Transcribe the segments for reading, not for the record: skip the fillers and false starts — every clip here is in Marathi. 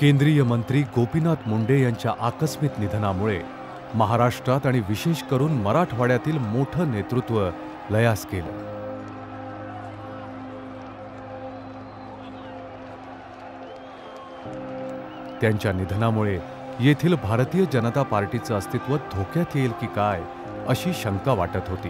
केंद्रीय मंत्री गोपीनाथ मुंडे यांच्या आकस्मिक निधनामुळे महाराष्ट्रात आणि विशेष करून मराठवाड्यातील मोठं नेतृत्व लयास गेलं. त्यांच्या निधनामुळे येथील भारतीय जनता पार्टीचं अस्तित्व धोक्यात येईल की काय अशी शंका वाटत होती.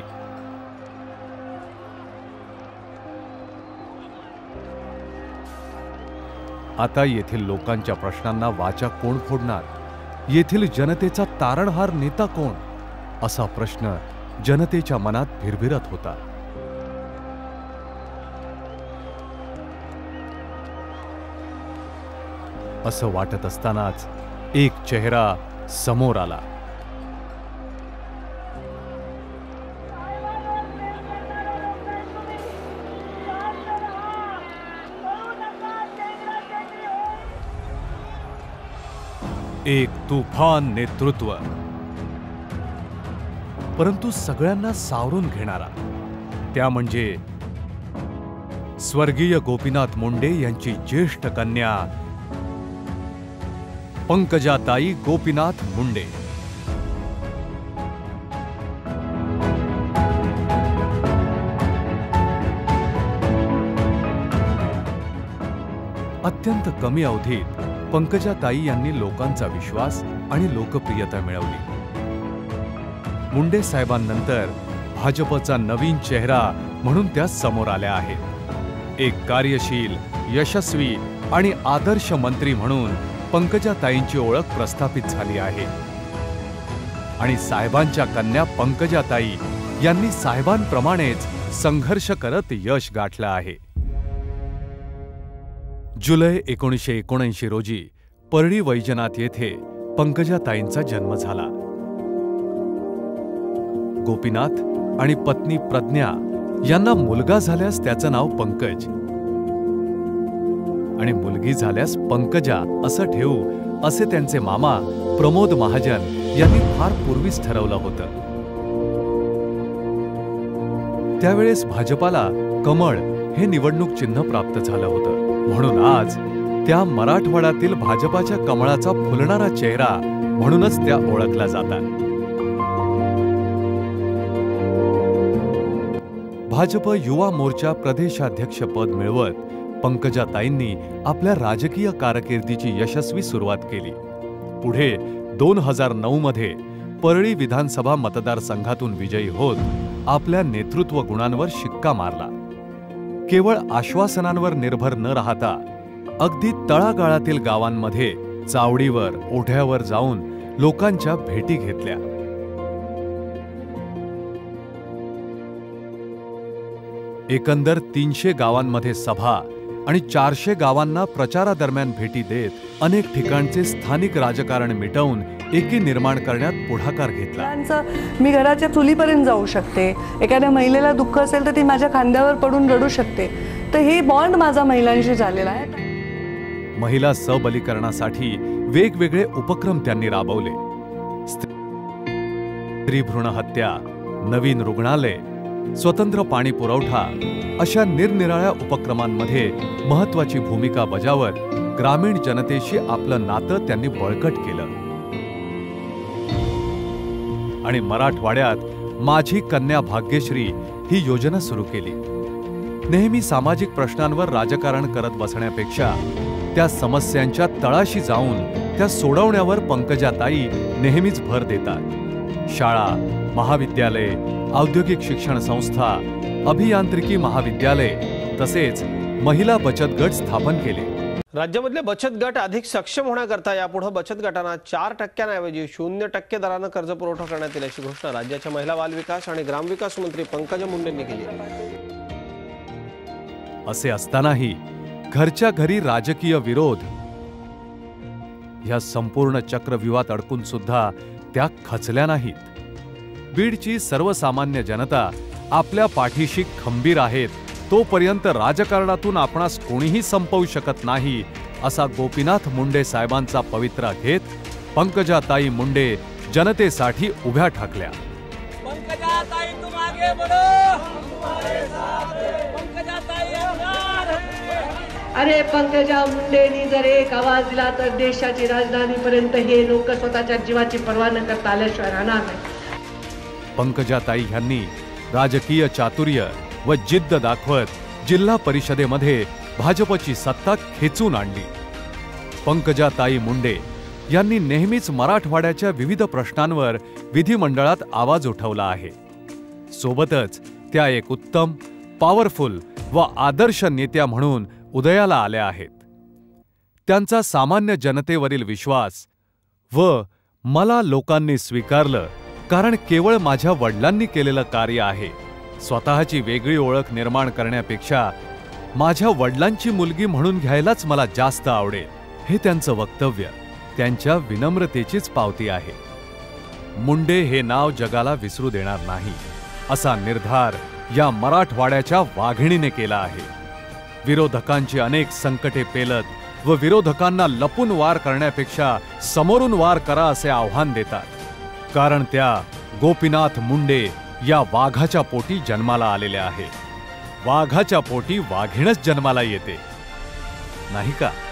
आता येथील लोकांच्या प्रश्नांना वाचा कोण फोडणार? येथील जनतेचा तारणहार नेता कोण? असा प्रश्न जनतेच्या मनात भिरभिरत होता. असं वाटत असतानाच एक चेहरा समोर आला. एक तुफान नेतृत्व, परंतु सगळ्यांना सावरून घेणारा. त्या म्हणजे स्वर्गीय गोपीनाथ मुंडे यांची ज्येष्ठ कन्या पंकजाताई गोपीनाथ मुंडे. अत्यंत कमी अवधीत पंकजाताई यांनी लोकांचा विश्वास आणि लोकप्रियता मिळवली. मुंडे साहेबांनंतर भाजपचा नवीन चेहरा म्हणून त्या समोर आल्या आहेत. एक कार्यशील, यशस्वी आणि आदर्श मंत्री म्हणून पंकजाताईंची ओळख प्रस्थापित झाली आहे. आणि साहेबांच्या कन्या पंकजाताई यांनी साहेबांप्रमाणेच संघर्ष करत यश गाठलं आहे. जुलै 1979 रोजी परळी वैजनाथ येथे पंकजाताईंचा जन्म झाला. गोपीनाथ आणि पत्नी प्रज्ञा यांना मुलगा झाल्यास त्याचं नाव पंकज आणि मुलगी झाल्यास पंकजा असं ठेवू असे त्यांचे मामा प्रमोद महाजन यांनी फार पूर्वीच ठरवलं होतं. त्यावेळेस भाजपाला कमळ हे निवडणूक चिन्ह प्राप्त झालं होतं. म्हणून आज त्या मराठवाड्यातील भाजपाच्या कमळाचा फुलणारा चेहरा म्हणूनच त्या ओळखल्या जातात. भाजप युवा मोर्चा प्रदेशाध्यक्ष पद मिळवत पंकजाताईंनी आपल्या राजकीय कारकिर्दीची यशस्वी सुरुवात केली. पुढे 2009 मध्ये परळी विधानसभा मतदारसंघातून विजयी होत आपल्या नेतृत्व गुणांवर शिक्का मारला. केवळ आश्वासनांवर निर्भर न राहता अगदी तळागाळातील गावांमध्ये चावडीवर, ओढ्यावर जाऊन लोकांच्या भेटी घेतल्या. एकंदर 300 गावांमध्ये सभा आणि 400 गावांना प्रचारादरम्यान भेटी देत अनेक ठिकाणचे स्थानिक राजकारण मिटवून एकी निर्माण करण्यात पुढाकार घेतला. मी घराच्या चुलीपर्यंत जाऊ शकते. एखाद्या महिलेला दुःख असेल तर ती माझ्या खांद्यावर पडून रडू शकते. तर हे बॉन्ड माझा महिलांशी झालेला आहे. महिला सबलीकरणासाठी वेगवेगळे उपक्रम त्यांनी राबवले. स्त्री भ्रूण हत्या, नवीन रुग्णालय, स्वतंत्र पाणी पुरवठा अशा निरनिराळ्या उपक्रमांमध्ये महत्वाची भूमिका बजावत ग्रामीण जनतेशी आपलं नातं त्यांनी बळकट केलं. आणि मराठवाड्यात माझी कन्या भाग्यश्री ही योजना सुरू केली. नेहमी सामाजिक प्रश्नांवर राजकारण करत बसण्यापेक्षा त्या समस्यांच्या तळाशी जाऊन त्या सोडवण्यावर पंकजाताई नेहमीच भर देतात. शाळा, महाविद्यालय, औद्योगिक शिक्षण संस्था, अभियांत्रिकी महाविद्यालय तसेच महिला बचत गट स्थापन केले. राज्यामधले बचत गट अधिक सक्षम होण्याकरता यापुढे बचत गटांना 4% 0% दराने कर्ज पुरवठा करण्यात येईल अशी घोषणा राज्याच्या महिला बाल विकास आणि ग्रामविकास मंत्री पंकजा मुंडेंनी केली. असे असतानाही घरच्या घरी राजकीय विरोध या संपूर्ण चक्रव्यूहात अडकून सुद्धा त्या खचल्या नाहीत. बीडची सर्वसामान्य जनता आपल्या पाठीशी खंबीर आहेत. तोपर्यंत राजकारणातून आपणास कोणीही संपवू शकत नाही असा गोपीनाथ मुंडे साहेबांचा पवित्रा घेत पंकजाताई मुंडे जनतेसाठी उभ्या ठाकल्या. पंकजाताई तुम आगे बढ़ो, पंकजाताई अरे पंकजा मुंडेंनी जर एक आवाज दिला तर देशाची राजधानीपर्यंत हे लोक स्वतःच्या जीवाची पर्वा न करता आल्याशिवाय राहणार नाही. पंकजाताई यांनी राजकीय चातुर्य व जिद्द दाखवत जिल्हा परिषदेमध्ये भाजपची सत्ता खेचून आणली. पंकजाताई मुंडे यांनी नेहमीच मराठवाड्याच्या विविध प्रश्नांवर विधिमंडळात आवाज उठवला आहे. सोबतच त्या एक उत्तम, पॉवरफुल व आदर्श नेत्या म्हणून उदयाला आल्या आहेत. त्यांचा सामान्य जनतेवरील विश्वास व मला लोकांनी स्वीकारलं कारण केवळ माझ्या वडिलांनी केलेलं कार्य आहे, स्वतःची वेगळी ओळख निर्माण करण्यापेक्षा माझ्या वडिलांची मुलगी म्हणून घ्यायलाच मला जास्त आवडेल, हे त्यांचं वक्तव्य त्यांच्या विनम्रतेचीच पावती आहे. मुंडे हे नाव जगाला विसरू देणार नाही असा निर्धार या मराठवाड्याच्या वाघिणीने केला आहे. विरोधकांची अनेक संकटे पेलत व विरोधकांना लपून वार करण्यापेक्षा समोरून वार करा असे आव्हान देतात, कारण त्या गोपीनाथ मुंडे या वाघाच्या पोटी जन्माला आलेल्या आहेत. वाघाच्या पोटी वाघीणच जन्माला येते, नाही का?